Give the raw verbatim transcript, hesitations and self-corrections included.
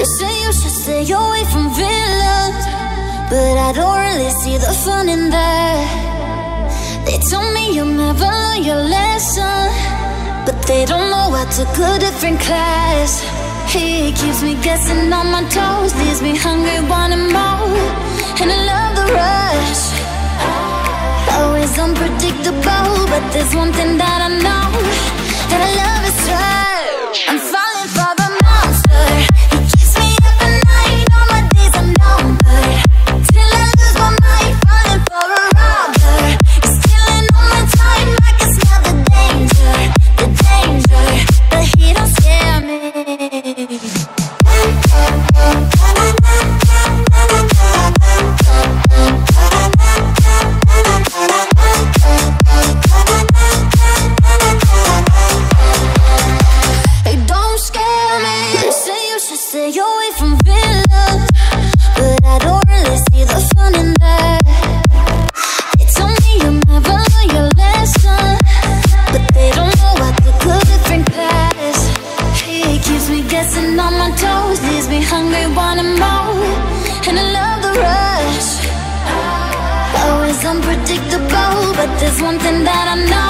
They say you should stay away from villains, but I don't really see the fun in that. They told me you'll never learn your lesson, but they don't know I took a different class. He keeps me guessing on my toes, leaves me hungry, wanting more, and I love the rush. Always unpredictable, but there's one thing that I know, that I love is rush. I'm falling for the monster. He keeps me up at night, all my days are numbered, till I lose my mind, falling for a robber. He's stealing all my time, I can smell the danger, the danger, but he don't scare me. Stay away from villains, but I don't really see the fun in that. They told me you'll never learn your lesson, but they don't know I took a different class. He keeps me guessing on my toes, leaves me hungry, wanting more, and I love the rush. Always unpredictable, but there's one thing that I know,